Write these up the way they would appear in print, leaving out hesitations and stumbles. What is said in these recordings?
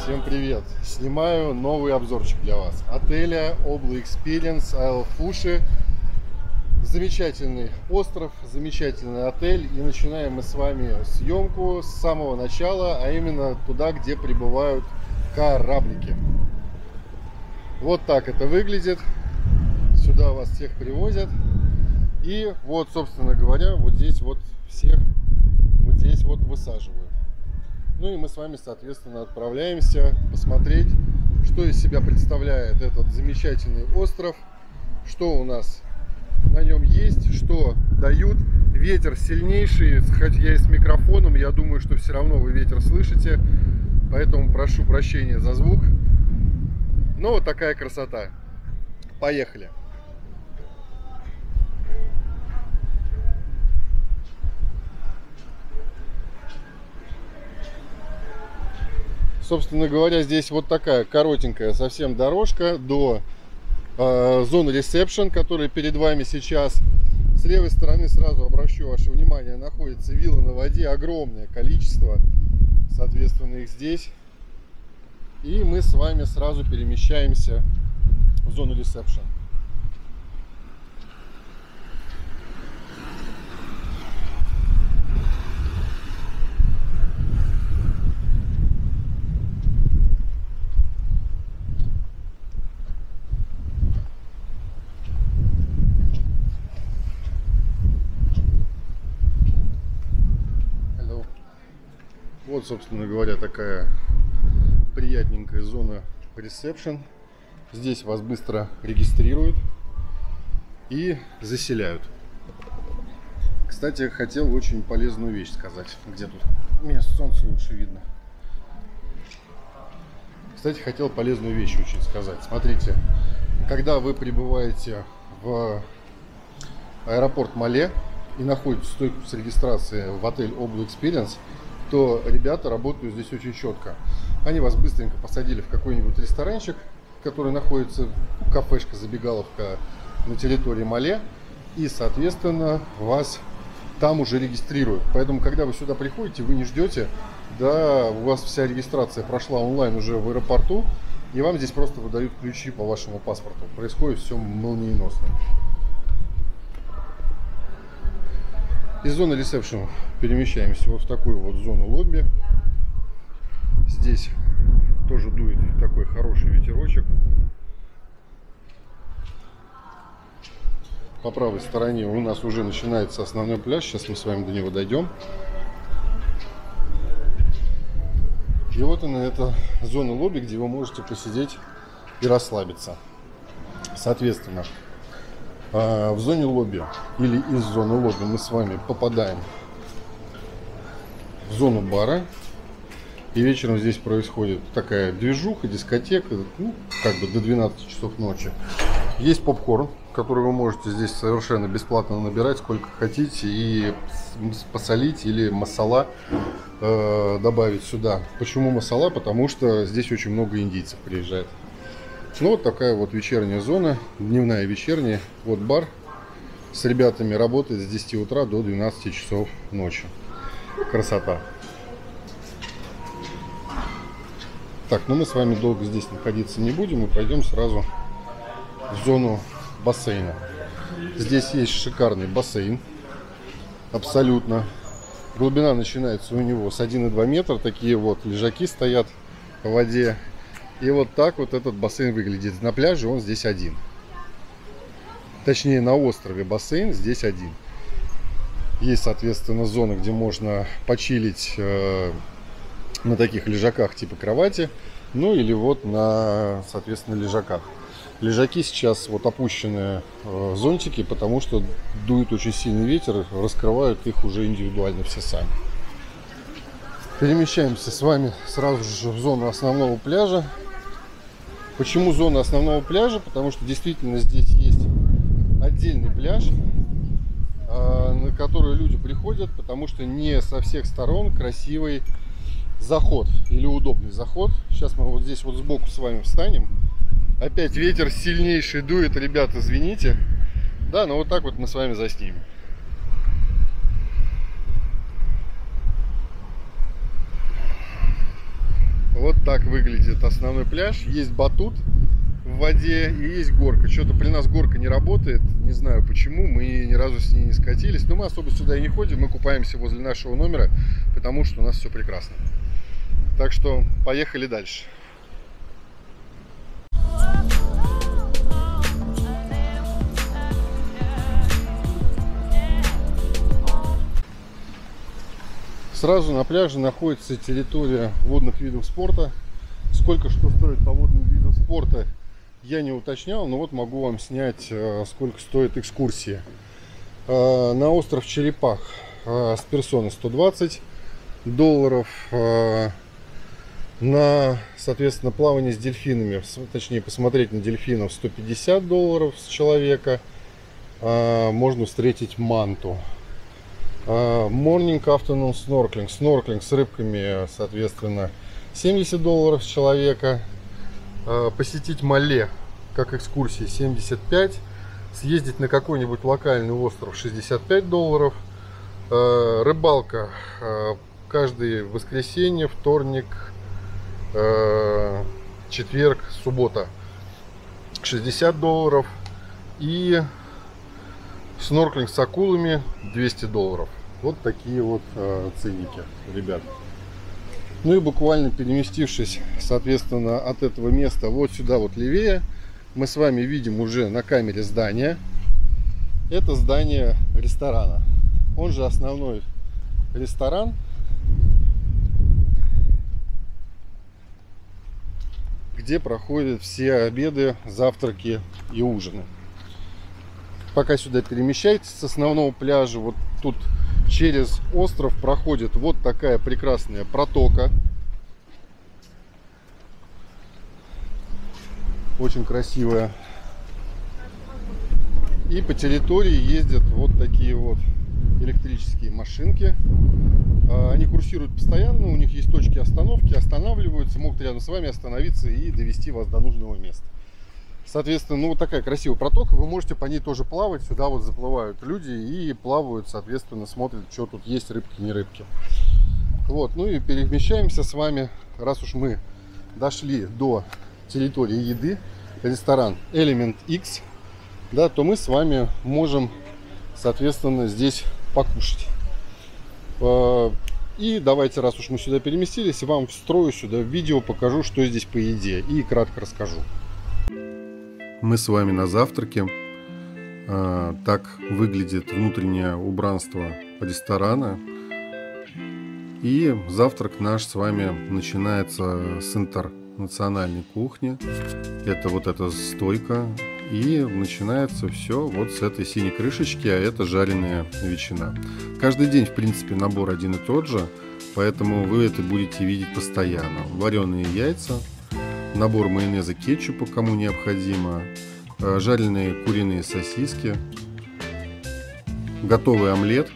Всем привет! Снимаю новый обзорчик для вас. Отеля Obla Experience Isle of Ushe. Замечательный остров, замечательный отель. И начинаем мы с вами съемку с самого начала, а именно туда, где прибывают кораблики. Вот так это выглядит. Сюда вас всех привозят. И вот, собственно говоря, вот здесь вот всех вот здесь вот высаживают. Ну и мы с вами, соответственно, отправляемся посмотреть, что из себя представляет этот замечательный остров, что у нас на нем есть, что дают. Ветер сильнейший, хоть я и с микрофоном, я думаю, что все равно вы ветер слышите, поэтому прошу прощения за звук. Но вот такая красота. Поехали! Собственно говоря, здесь вот такая коротенькая совсем дорожка до зоны ресепшн, которая перед вами сейчас. С левой стороны, сразу обращу ваше внимание, находится вилла на воде, огромное количество, соответственно, их здесь. И мы с вами сразу перемещаемся в зону ресепшн. Вот, собственно говоря, такая приятненькая зона ресепшн. Здесь вас быстро регистрируют и заселяют. Кстати, хотел очень полезную вещь сказать. Где тут? Мне солнце лучше видно. Кстати, хотел полезную вещь очень сказать. Смотрите, когда вы прибываете в аэропорт Мале и находите стойку с регистрацией в отель Obla Experience, то ребята работают здесь очень четко. Они вас быстренько посадили в какой-нибудь ресторанчик, который находится, кафешка, забегаловка на территории Мале, и, соответственно, вас там уже регистрируют. Поэтому, когда вы сюда приходите, вы не ждете, да, у вас вся регистрация прошла онлайн уже в аэропорту, и вам здесь просто выдают ключи по вашему паспорту. Происходит все молниеносно. Из зоны ресепшн перемещаемся вот в такую вот зону лобби. Здесь тоже дует такой хороший ветерочек. По правой стороне у нас уже начинается основной пляж. Сейчас мы с вами до него дойдем. И вот она, эта зона лобби, где вы можете посидеть и расслабиться. Соответственно, в зоне лобби или из зоны лобби мы с вами попадаем в зону бара. И вечером здесь происходит такая движуха, дискотека, ну, как бы до 12 часов ночи. Есть попкорн, который вы можете здесь совершенно бесплатно набирать сколько хотите и посолить или масала добавить сюда. Почему масала? Потому что здесь очень много индийцев приезжает. Ну, вот такая вот вечерняя зона, дневная и вечерняя. Вот бар с ребятами работает с 10 утра до 12 часов ночи. Красота. Так, ну мы с вами долго здесь находиться не будем и пойдем сразу в зону бассейна. Здесь есть шикарный бассейн. Абсолютно. Глубина начинается у него с 1,2 метра. Такие вот лежаки стоят в воде. И вот так вот этот бассейн выглядит. На пляже он здесь один. Точнее, на острове бассейн здесь один. Есть, соответственно, зона, где можно почилить на таких лежаках типа кровати. Ну или вот на, соответственно, лежаках. Лежаки сейчас вот опущены зонтики, потому что дует очень сильный ветер. Раскрывают их уже индивидуально все сами. Перемещаемся с вами сразу же в зону основного пляжа. Почему зона основного пляжа? Потому что действительно здесь есть отдельный пляж, на который люди приходят, потому что не со всех сторон красивый заход или удобный заход. Сейчас мы вот здесь вот сбоку с вами встанем. Опять ветер сильнейший дует, ребята, извините. Да, но вот так вот мы с вами заснимем. Вот так выглядит основной пляж. Есть батут в воде и есть горка. Что-то при нас горка не работает. Не знаю почему. Мы ни разу с ней не скатились. Но мы особо сюда и не ходим. Мы купаемся возле нашего номера, потому что у нас все прекрасно. Так что поехали дальше. Сразу на пляже находится территория водных видов спорта. Сколько что стоит по водным видам спорта, я не уточнял, но вот могу вам снять, сколько стоит экскурсия. На остров Черепах с персоны $120. На, соответственно, плавание с дельфинами, точнее посмотреть на дельфинов, $150 с человека. Можно встретить манту. Morning afternoon snorkeling. Снорклинг с рыбками, соответственно, $70 с человека. Посетить Мале как экскурсии $75. Съездить на какой-нибудь локальный остров $65. Рыбалка каждое воскресенье, вторник, четверг, суббота $60. И снорклинг с акулами $200. Вот такие вот ценники, ребят. Ну и буквально переместившись, соответственно, от этого места вот сюда вот левее, мы с вами видим уже на камере здание. Это здание ресторана. Он же основной ресторан. Где проходят все обеды, завтраки и ужины. Пока сюда перемещаетесь с основного пляжа, вот тут через остров проходит вот такая прекрасная протока. Очень красивая. И по территории ездят вот такие вот электрические машинки. Они курсируют постоянно, у них есть точки остановки, останавливаются, могут рядом с вами остановиться и довести вас до нужного места. Соответственно, ну вот такая красивая протока, вы можете по ней тоже плавать. Сюда вот заплывают люди и плавают, соответственно, смотрят, что тут есть, рыбки, не рыбки. Вот, ну и перемещаемся с вами, раз уж мы дошли до территории еды, ресторан Element X, да, то мы с вами можем, соответственно, здесь покушать. И давайте, раз уж мы сюда переместились, вам встрою сюда видео, покажу, что здесь по еде, и кратко расскажу. Мы с вами на завтраке. Так выглядит внутреннее убранство ресторана. И завтрак наш с вами начинается с интернациональной кухни. Это вот эта стойка. И начинается все вот с этой синей крышечки, а это жареная ветчина. Каждый день, в принципе, набор один и тот же, поэтому вы это будете видеть постоянно. Вареные яйца, набор майонеза, кетчупа, кому необходимо, жареные куриные сосиски, готовый омлет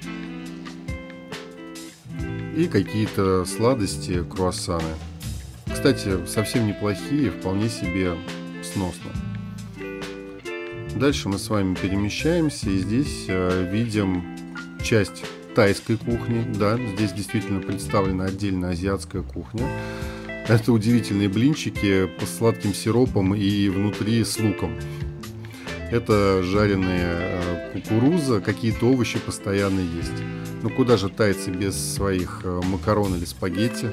и какие-то сладости, круассаны. Кстати, совсем неплохие, вполне себе сносно. Дальше мы с вами перемещаемся и здесь видим часть тайской кухни. Да, здесь действительно представлена отдельно азиатская кухня. Это удивительные блинчики с сладким сиропом и внутри с луком. Это жареная кукуруза, какие-то овощи постоянно есть. Ну куда же тайцы без своих макарон или спагетти?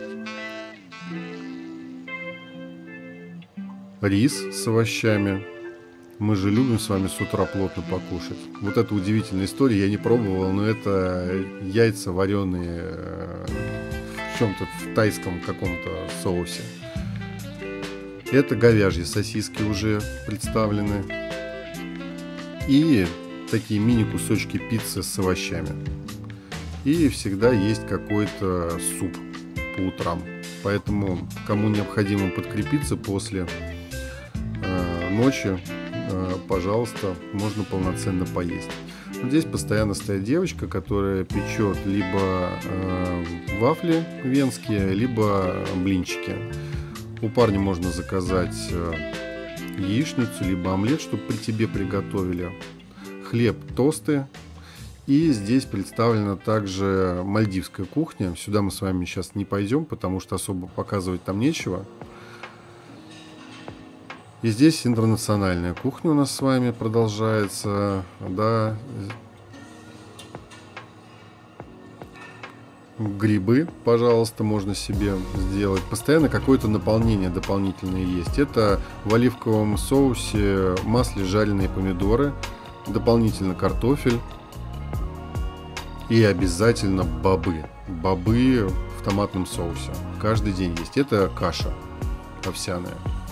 Рис с овощами. Мы же любим с вами с утра плотно покушать. Вот это удивительная история, я не пробовал, но это яйца вареные в чем-то в тайском каком-то соусе. Это говяжьи сосиски уже представлены. И такие мини-кусочки пиццы с овощами. И всегда есть какой-то суп по утрам. Поэтому, кому необходимо подкрепиться после ночи, пожалуйста, можно полноценно поесть. Здесь постоянно стоит девочка, которая печет либо вафли венские, либо блинчики. У парня можно заказать яичницу, либо омлет, чтобы при тебе приготовили. Хлеб, тосты И здесь представлена также мальдивская кухня. Сюда мы с вами сейчас не пойдем, потому что особо показывать там нечего. И здесь интернациональная кухня у нас с вами продолжается. Да. Грибы, пожалуйста, можно себе сделать. Постоянно какое-то наполнение дополнительное есть. Это в оливковом соусе, масле жареные помидоры, дополнительно картофель и обязательно бобы. Бобы в томатном соусе. Каждый день есть. Это каша овсяная.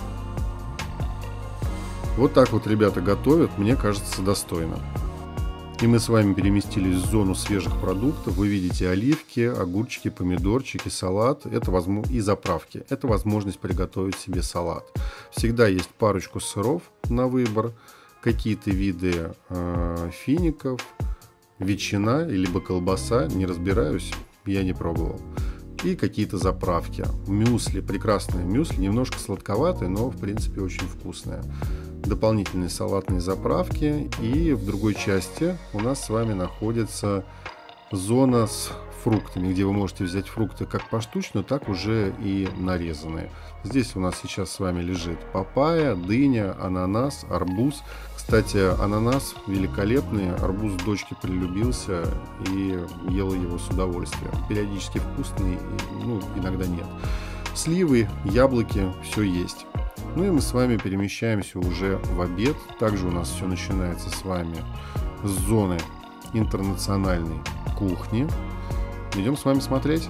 Вот так вот ребята готовят, мне кажется, достойно. И мы с вами переместились в зону свежих продуктов. Вы видите оливки, огурчики, помидорчики, салат и заправки. Это возможность приготовить себе салат. Всегда есть парочку сыров на выбор, какие-то виды фиников, ветчина, либо колбаса, не разбираюсь, я не пробовал. И какие-то заправки. Мюсли, прекрасное мюсли, немножко сладковатое, но в принципе очень вкусное. Дополнительные салатные заправки. И в другой части у нас с вами находится зона с фруктами, где вы можете взять фрукты как поштучно, так уже и нарезанные. Здесь у нас сейчас с вами лежит папайя, дыня, ананас, арбуз. Кстати, ананас великолепный, арбуз дочке прилюбился и ела его с удовольствием. Периодически вкусный, иногда нет. Сливы, яблоки, все есть. Ну и мы с вами перемещаемся уже в обед. Также у нас все начинается с вами с зоны интернациональной кухни. Идем с вами смотреть.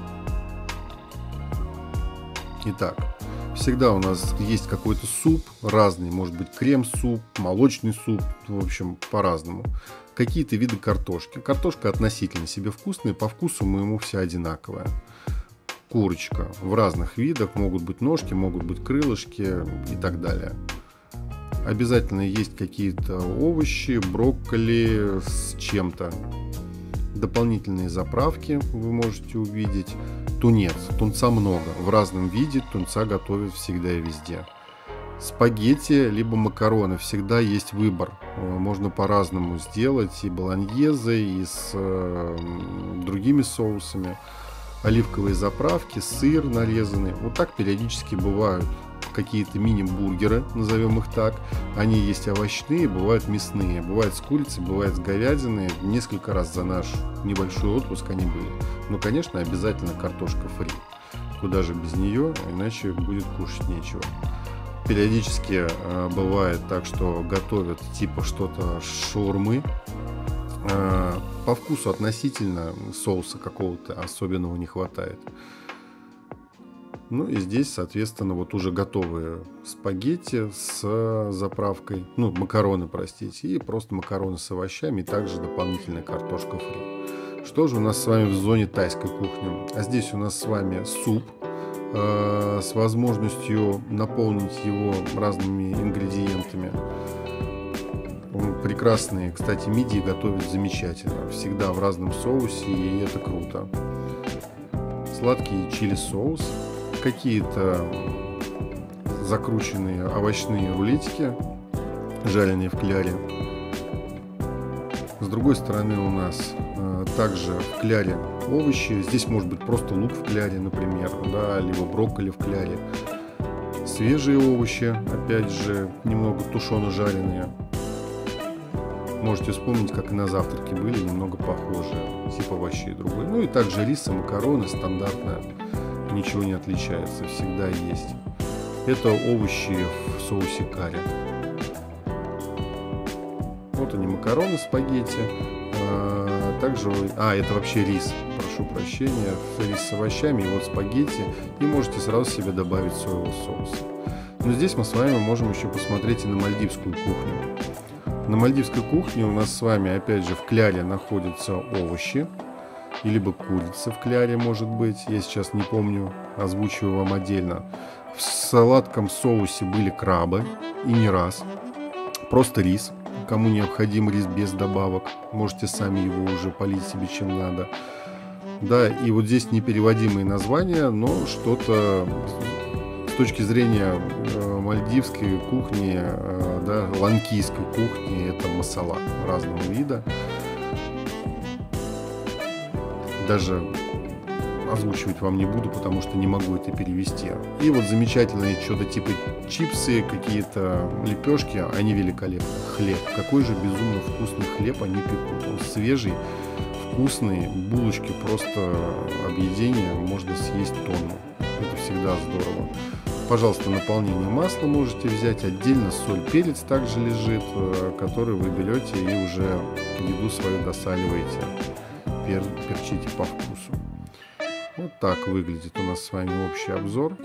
Итак, всегда у нас есть какой-то суп разный. Может быть крем-суп, молочный суп. В общем, по-разному. Какие-то виды картошки. Картошка относительно себе вкусная. По вкусу моему вся одинаковая. Курочка в разных видах, могут быть ножки, могут быть крылышки и так далее. Обязательно есть какие-то овощи, брокколи с чем-то. Дополнительные заправки вы можете увидеть. Тунец, тунца много, в разном виде, тунца готовят всегда и везде. Спагетти, либо макароны, всегда есть выбор. Можно по-разному сделать и болоньезе, и с другими соусами. Оливковые заправки, сыр нарезанный. Вот так периодически бывают какие-то мини-бургеры, назовем их так. Они есть овощные, бывают мясные. Бывает с курицей, бывает с говядиной. Несколько раз за наш небольшой отпуск они были. Но, конечно, обязательно картошка фри. Куда же без нее, иначе будет кушать нечего. Периодически бывает так, что готовят типа что-то шаурмы. По вкусу относительно соуса какого-то особенного не хватает. Ну и здесь, соответственно, вот уже готовые спагетти с заправкой, макароны, простите, и просто макароны с овощами, и также дополнительная картошка фри. Что же у нас с вами в зоне тайской кухни? А здесь у нас с вами суп с возможностью наполнить его разными ингредиентами. Прекрасные, кстати, мидии готовят замечательно. Всегда в разном соусе, и это круто. Сладкий чили-соус. Какие-то закрученные овощные рулетики, жареные в кляре. С другой стороны у нас также в кляре овощи. Здесь может быть просто лук в кляре, например, да, либо брокколи в кляре. Свежие овощи, опять же, немного тушено-жареные. Можете вспомнить, как и на завтраке были, немного похожие, тип овощей другой. Ну и также рис и макароны стандартно, ничего не отличается, всегда есть. Это овощи в соусе карри. Вот они, макароны, спагетти. Также, это вообще рис, прошу прощения, рис с овощами, и вот спагетти. И можете сразу себе добавить соевого соуса. Но здесь мы с вами можем еще посмотреть и на мальдивскую кухню. На мальдивской кухне у нас с вами, опять же, в кляре находятся овощи, и либо курица в кляре, может быть, я сейчас не помню, озвучиваю вам отдельно. В сладком соусе были крабы, и не раз. Просто рис, кому необходим рис без добавок, можете сами его уже полить себе чем надо. Да, и вот здесь непереводимые названия, но что-то с точки зрения мальдивской кухни, да, ланкийской кухни, это масала разного вида. Даже озвучивать вам не буду, потому что не могу это перевести. И вот замечательные что-то типа чипсы, какие-то лепешки, они великолепны. Хлеб. Какой же безумно вкусный хлеб они пекут. Он свежий, вкусный. Булочки просто объедение, можно съесть тонну. Это всегда здорово. Пожалуйста, наполнение масла можете взять. Отдельно соль, перец также лежит, который вы берете и уже еду свою досаливаете. Перчите по вкусу. Вот так выглядит у нас с вами общий обзор.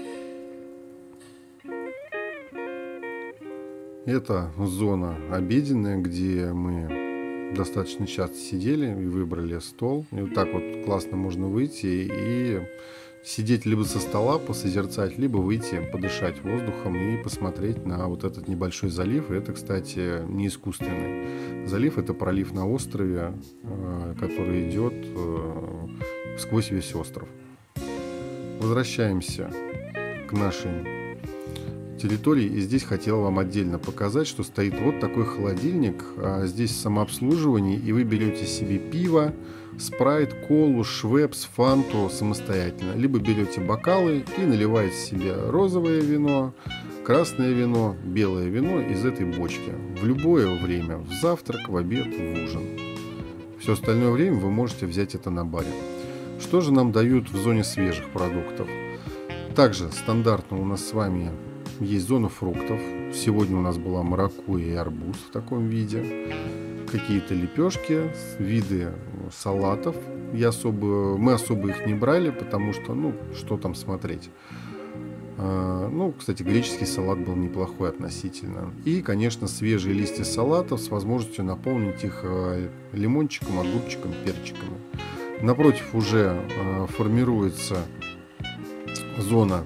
Это зона обеденная, где мы достаточно часто сидели и выбрали стол. И вот так вот классно можно выйти и сидеть либо со стола, посозерцать, либо выйти, подышать воздухом и посмотреть на вот этот небольшой залив. И это, кстати, не искусственный залив, это пролив на острове, который идет сквозь весь остров. Возвращаемся к нашей территории. И здесь хотел вам отдельно показать, что стоит вот такой холодильник. Здесь самообслуживание, и вы берете себе пиво, спрайт, колу, швепс, фанту самостоятельно. Либо берете бокалы и наливаете себе розовое вино, красное вино, белое вино из этой бочки. В любое время, в завтрак, в обед, в ужин. Все остальное время вы можете взять это на баре. Что же нам дают в зоне свежих продуктов? Также стандартно у нас с вами есть зона фруктов. Сегодня у нас была маракуйя и арбуз в таком виде. Какие-то лепешки, виды салатов. Мы особо их не брали, потому что, что там смотреть. Кстати, греческий салат был неплохой относительно. И, конечно, свежие листья салатов с возможностью наполнить их лимончиком, огурчиком, перчиком. Напротив уже формируется зона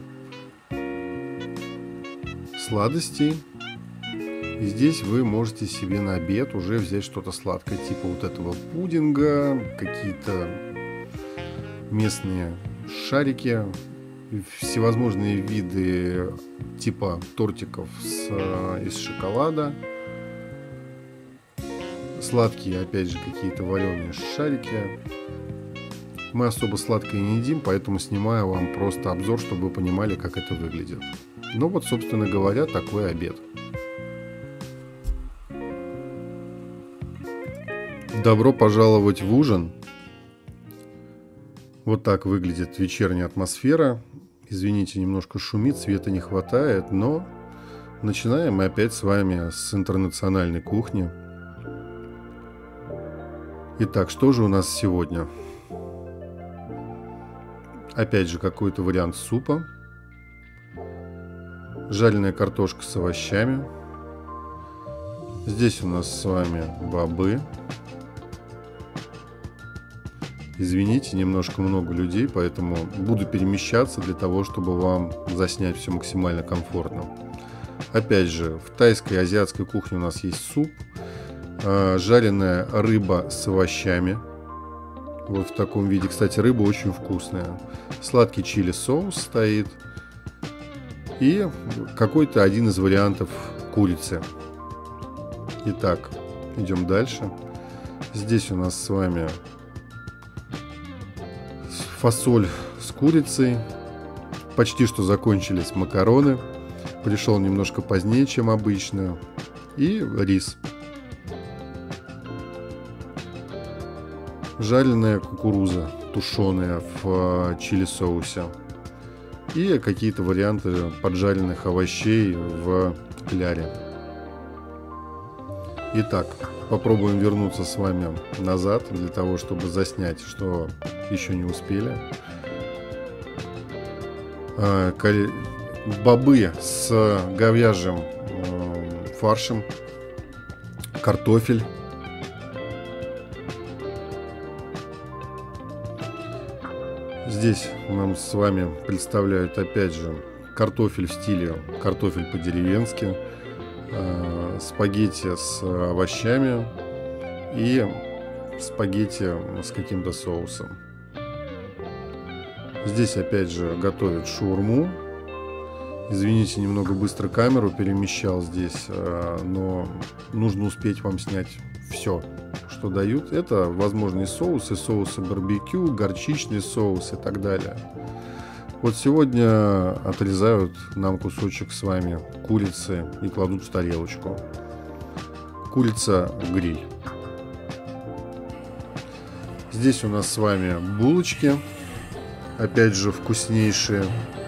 сладостей. И здесь вы можете себе на обед уже взять что-то сладкое, типа вот этого пудинга, какие-то местные шарики, всевозможные виды типа тортиков из шоколада. Сладкие, опять же, какие-то вареные шарики. Мы особо сладкое не едим, поэтому снимаю вам просто обзор, чтобы вы понимали, как это выглядит. Ну вот, собственно говоря, такой обед. Добро пожаловать в ужин. Вот так выглядит вечерняя атмосфера. Извините, немножко шумит, света не хватает, но начинаем мы опять с вами с интернациональной кухни. Итак, что же у нас сегодня? Опять же, какой-то вариант супа. Жареная картошка с овощами. Здесь у нас с вами бобы. Извините, немножко много людей, поэтому буду перемещаться для того, чтобы вам заснять все максимально комфортно. Опять же, в тайской и азиатской кухне у нас есть суп. Жареная рыба с овощами. Вот в таком виде. Кстати, рыба очень вкусная. Сладкий чили соус стоит. И какой-то один из вариантов курицы. Итак, идем дальше. Здесь у нас с вами фасоль с курицей. Почти что закончились макароны. Пришел немножко позднее, чем обычно. И рис. Жареная кукуруза, тушеная в чили-соусе. И какие-то варианты поджаренных овощей в кляре. Итак, попробуем вернуться с вами назад, для того, чтобы заснять, что еще не успели. Бобы с говяжьим фаршем, картофель. Здесь нам с вами представляют опять же картофель в стиле картофель по-деревенски, спагетти с овощами и спагетти с каким-то соусом. Здесь опять же готовят шаурму. Извините, немного быстро камеру перемещал здесь, но нужно успеть вам снять все, что дают. Это возможные соусы, соусы барбекю, горчичный соус и так далее. Вот сегодня отрезают нам кусочек с вами курицы и кладут в тарелочку. Курица гриль. Здесь у нас с вами булочки, опять же вкуснейшие.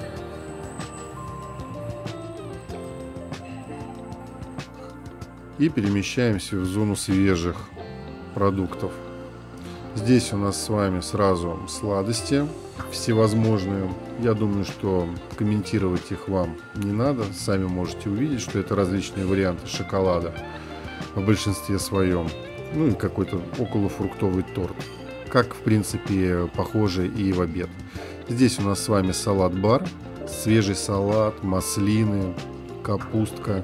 И перемещаемся в зону свежих продуктов. Здесь у нас с вами сразу сладости всевозможные. Я думаю, что комментировать их вам не надо. Сами можете увидеть, что это различные варианты шоколада в большинстве своем. Ну и какой-то околофруктовый торт. Как, в принципе, похоже и в обед. Здесь у нас с вами салат-бар. Свежий салат, маслины, капустка,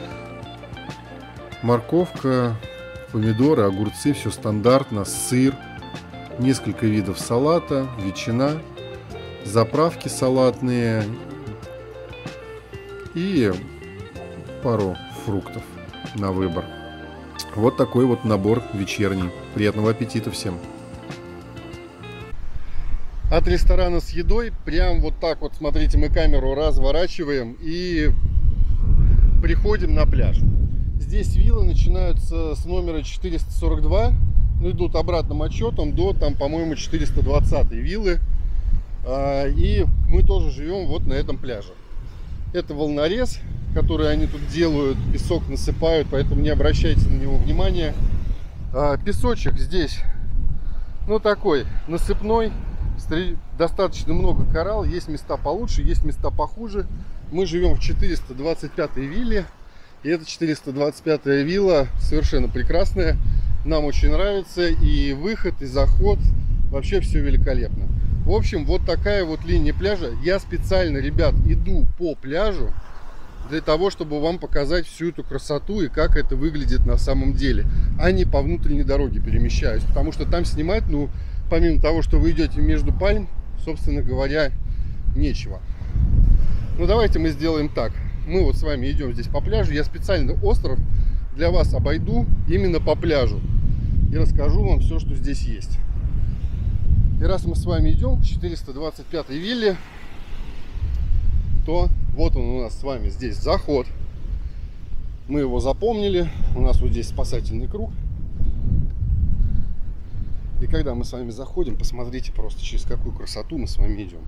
морковка, помидоры, огурцы. Все стандартно. Сыр. Несколько видов салата, ветчина, заправки салатные и пару фруктов на выбор. Вот такой вот набор вечерний. Приятного аппетита всем! От ресторана с едой прям вот так вот, смотрите, мы камеру разворачиваем и приходим на пляж. Здесь виллы начинаются с номера 442. Идут обратным отчетом до, там, по-моему, 420 виллы. И мы тоже живем вот на этом пляже. Это волнорез, который они тут делают, песок насыпают, поэтому не обращайте на него внимания. Песочек здесь, ну, такой насыпной, достаточно много коралл, есть места получше, есть места похуже. Мы живем в 425 вилле, и эта 425 вилла совершенно прекрасная. Нам очень нравится, и выход, и заход, вообще все великолепно. В общем, вот такая вот линия пляжа. Я специально, ребят, иду по пляжу для того, чтобы вам показать всю эту красоту и как это выглядит на самом деле, а не по внутренней дороге перемещаюсь, потому что там снимать, ну, помимо того, что вы идете между пальм, собственно говоря, нечего. Ну, давайте мы сделаем так. Мы вот с вами идем здесь по пляжу. Я специально остров для вас обойду именно по пляжу и расскажу вам все, что здесь есть. И раз мы с вами идем к 425 вилле, то вот он у нас с вами здесь заход. Мы его запомнили. У нас вот здесь спасательный круг. И когда мы с вами заходим, посмотрите просто, через какую красоту мы с вами идем.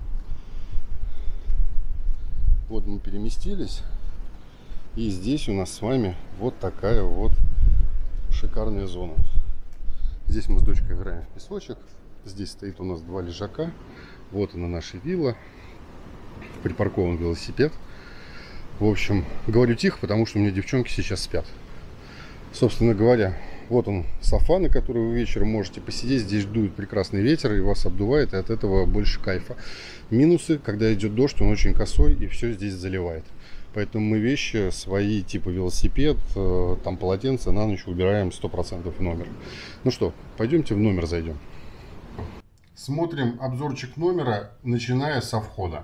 Вот мы переместились. И здесь у нас с вами вот такая вот шикарная зона. Здесь мы с дочкой играем в песочек. Здесь стоит у нас 2 лежака. Вот она наша вилла. Припаркован велосипед. В общем, говорю тихо, потому что у меня девчонки сейчас спят. Собственно говоря, вот он софа, на которой вы вечером можете посидеть. Здесь дует прекрасный ветер и вас обдувает, и от этого больше кайфа. Минусы: когда идет дождь, он очень косой и все здесь заливает. Поэтому мы вещи свои, типа велосипед, там полотенце, на ночь убираем 100% в номер. Ну что, пойдемте в номер зайдем. Смотрим обзорчик номера, начиная со входа.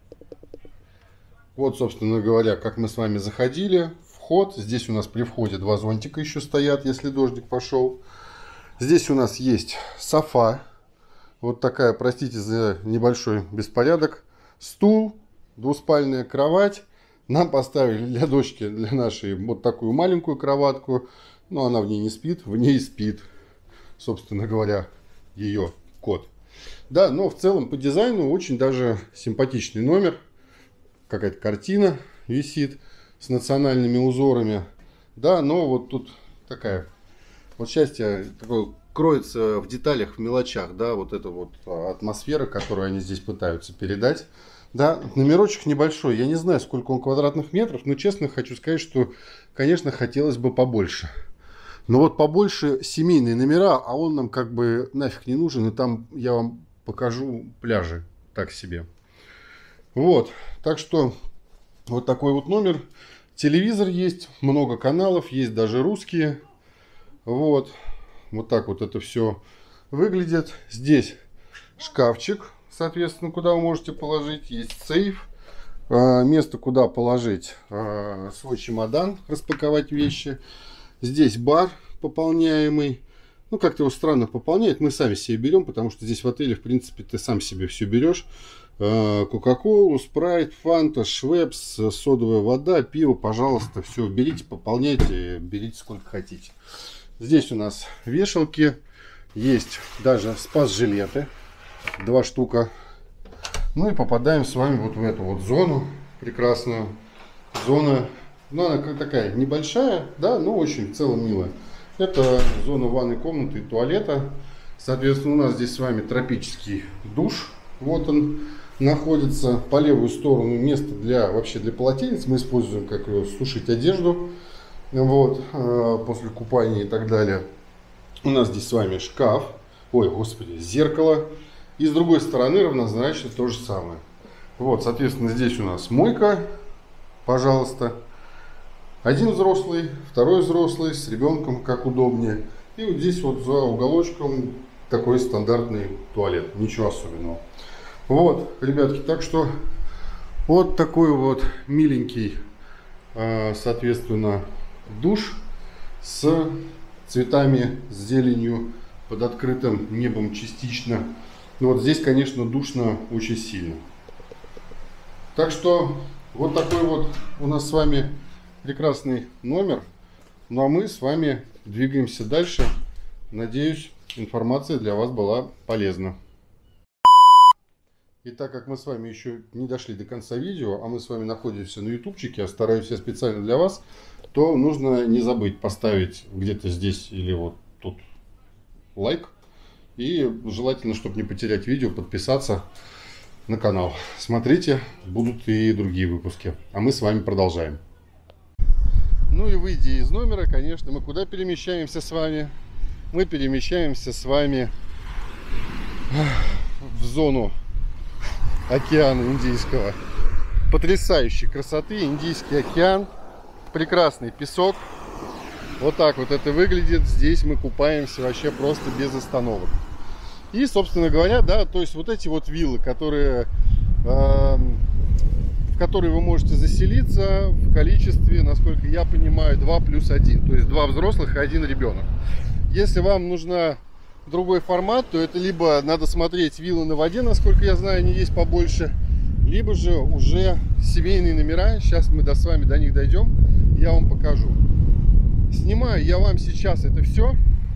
Вот, собственно говоря, как мы с вами заходили. Вход. Здесь у нас при входе 2 зонтика еще стоят, если дождик пошел. Здесь у нас есть софа. Вот такая, простите за небольшой беспорядок. Стул, двуспальная кровать. Нам поставили для дочки, для нашей, вот такую маленькую кроватку. Но она в ней не спит, в ней спит, собственно говоря, ее кот. Да, но в целом по дизайну очень даже симпатичный номер. Какая-то картина висит с национальными узорами. Да, но вот тут такая вот счастье такое кроется в деталях, в мелочах. Да, вот эта вот атмосфера, которую они здесь пытаются передать. Да, номерочек небольшой. Я не знаю, сколько он квадратных метров, но честно хочу сказать, что, конечно, хотелось бы побольше. Но вот побольше семейные номера, а он нам как бы нафиг не нужен. И там я вам покажу пляжи так себе. Вот, так что вот такой вот номер. Телевизор есть, много каналов, есть даже русские. Вот, вот так вот это все выглядит. Здесь шкафчик, соответственно, куда вы можете положить. Есть сейф, место, куда положить свой чемодан, распаковать вещи. Здесь бар пополняемый. Ну, как-то его странно пополняет. Мы сами себе берем, потому что здесь в отеле, в принципе, ты сам себе все берешь. Кока-колу, спрайт, фанта, швепс, содовая вода, пиво, пожалуйста, все берите, пополняйте, берите сколько хотите. Здесь у нас вешалки, есть даже спас-жилеты, 2 штука. Ну и попадаем с вами вот в эту вот зону прекрасную. Зона, ну она такая небольшая, да, но очень в целом милая. Это зона ванной комнаты и туалета. Соответственно, у нас здесь с вами тропический душ. Вот он находится по левую сторону, место для вообще для полотенец. Мы используем как сушить одежду, вот, после купания и так далее. У нас здесь с вами шкаф, ой, господи, зеркало. И с другой стороны равнозначно то же самое. Вот, соответственно, здесь у нас мойка, пожалуйста. Один взрослый, второй взрослый, с ребенком, как удобнее. И вот здесь вот за уголочком такой стандартный туалет, ничего особенного. Вот, ребятки, так что вот такой вот миленький, соответственно, душ с цветами, с зеленью, под открытым небом частично. Но вот здесь, конечно, душно очень сильно. Так что вот такой вот у нас с вами прекрасный номер. Ну а мы с вами двигаемся дальше. Надеюсь, информация для вас была полезна. И так как мы с вами еще не дошли до конца видео, а мы с вами находимся на ютубчике, я стараюсь я специально для вас, то нужно не забыть поставить где-то здесь или вот тут лайк. И желательно, чтобы не потерять видео, подписаться на канал. Смотрите, будут и другие выпуски. А мы с вами продолжаем. Ну и выйдя из номера, конечно, мы куда перемещаемся с вами? Мы перемещаемся с вами в зону океана Индийского. Потрясающей красоты, Индийский океан, прекрасный песок. Вот так вот это выглядит. Здесь мы купаемся вообще просто без остановок. И, собственно говоря, да, то есть вот эти вот виллы, которые, в которые вы можете заселиться в количестве, насколько я понимаю, 2 плюс 1. То есть 2 взрослых и 1 ребенок. Если вам нужна другой формат, то это либо надо смотреть виллы на воде, насколько я знаю, они есть побольше, либо же уже семейные номера. Сейчас мы с вами до них дойдем, я вам покажу. Снимаю я вам сейчас это все.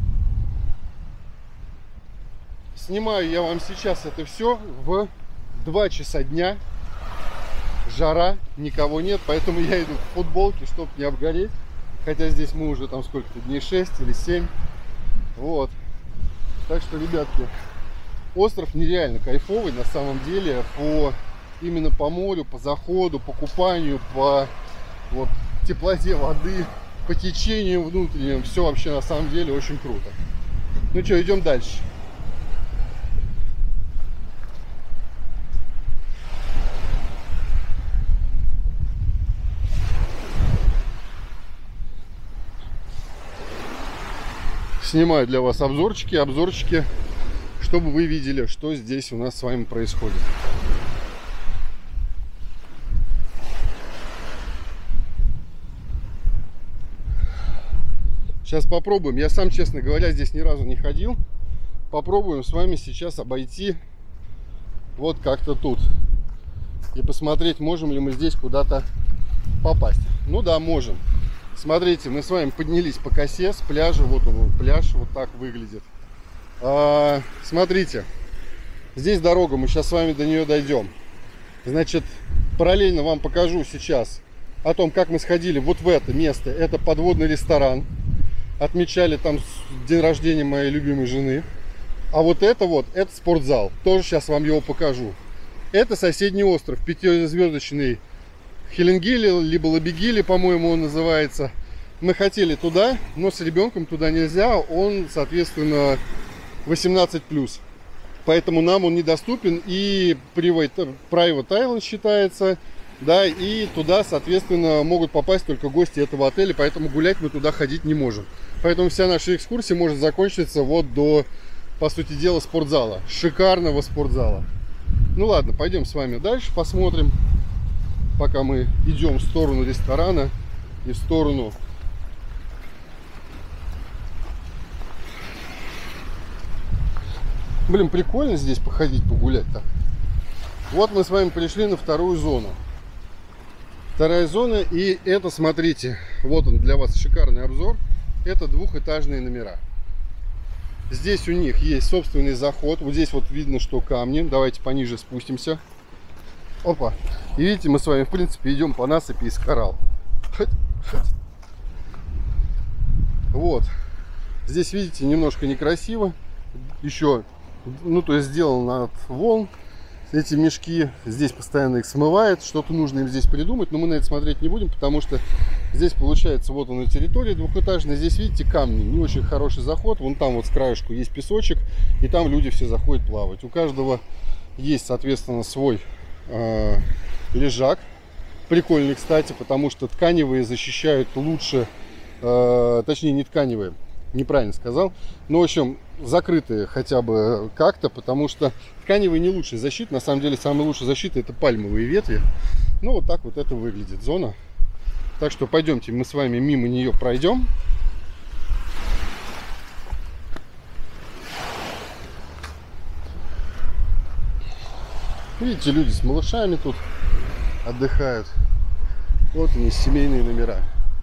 Снимаю я вам сейчас это все в 2 часа дня. Жара, никого нет, поэтому я иду в футболке, чтобы не обгореть. Хотя здесь мы уже там сколько-то дней, 6 или 7. Вот. Так что, ребятки, остров нереально кайфовый на самом деле. Именно по морю, по заходу, по купанию, по вот, теплоте воды, по течению внутреннему. Все вообще на самом деле очень круто. Ну что, идем дальше. Снимаю для вас обзорчики, чтобы вы видели, что здесь у нас с вами происходит. Сейчас попробуем. Я сам, честно говоря, здесь ни разу не ходил. Попробуем с вами сейчас обойти вот как-то тут. И посмотреть, можем ли мы здесь куда-то попасть. Ну да, можем. Смотрите, мы с вами поднялись по косе с пляжа. Вот он, пляж, вот так выглядит. Смотрите, здесь дорога, мы сейчас с вами до нее дойдем. Значит, параллельно вам покажу сейчас о том, как мы сходили вот в это место. Это подводный ресторан. Отмечали там день рождения моей любимой жены. А вот, это спортзал. Тоже сейчас вам его покажу. Это соседний остров, 5-звездочный Хелингили, либо Лабигили, по-моему, он называется. Мы хотели туда, но с ребенком туда нельзя. Он, соответственно, 18+. Поэтому нам он недоступен. И Private Island считается. Да, и туда, соответственно, могут попасть только гости этого отеля. Поэтому гулять мы туда ходить не можем. Поэтому вся наша экскурсия может закончиться вот до, по сути дела, спортзала. Шикарного спортзала. Ну ладно, пойдем с вами дальше, посмотрим. Пока мы идем в сторону ресторана и в сторону Блин, прикольно здесь походить, погулять так. Вот мы с вами пришли на вторую зону. Вторая зона, и это, смотрите, вот он для вас шикарный обзор. Это двухэтажные номера. Здесь у них есть собственный заход. Вот здесь вот видно, что камни. Давайте пониже спустимся. Опа. И видите, мы с вами, в принципе, идем по насыпи из коралл. Вот. Здесь, видите, немножко некрасиво. Еще, ну, то есть сделано от волн. Эти мешки, здесь постоянно их смывает. Что-то нужно им здесь придумать. Но мы на это смотреть не будем, потому что здесь получается, вот он на территории двухэтажной. Здесь, видите, камни. Не очень хороший заход. Вон там вот с краешку есть песочек. И там люди все заходят плавать. У каждого есть, соответственно, свой лежак. Прикольный, кстати, потому что тканевые защищают лучше. Точнее, не тканевые. Неправильно сказал. Но, в общем, закрытые хотя бы как-то, потому что тканевые не лучшая защита. На самом деле, самая лучшая защита — это пальмовые ветви. Ну, вот так вот это выглядит зона. Так что пойдемте, мы с вами мимо нее пройдем. Видите, люди с малышами тут отдыхают. Вот они, семейные номера.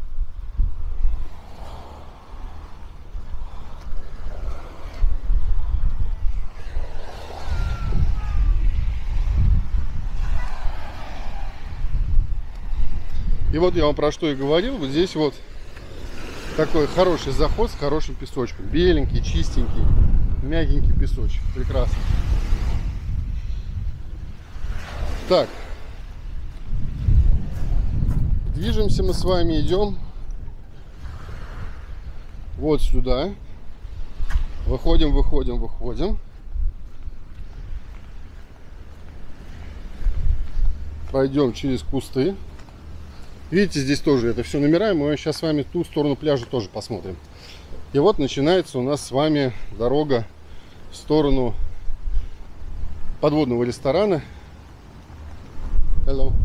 И вот я вам про что и говорил. Вот здесь вот такой хороший заход с хорошим песочком. Беленький, чистенький, мягенький песочек. Прекрасно. Так. Движемся мы с вами, идем вот сюда. Выходим, выходим, выходим. Пройдем через кусты. Видите, здесь тоже это все номера. Мы сейчас с вами ту сторону пляжа тоже посмотрим. И вот начинается у нас с вами дорога в сторону подводного ресторана. Hello.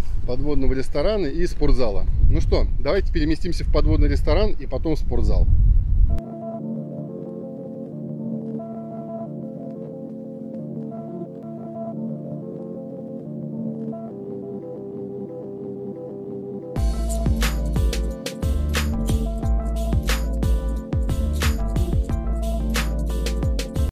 Подводного ресторана и спортзала. Ну что, давайте переместимся в подводный ресторан и потом в спортзал.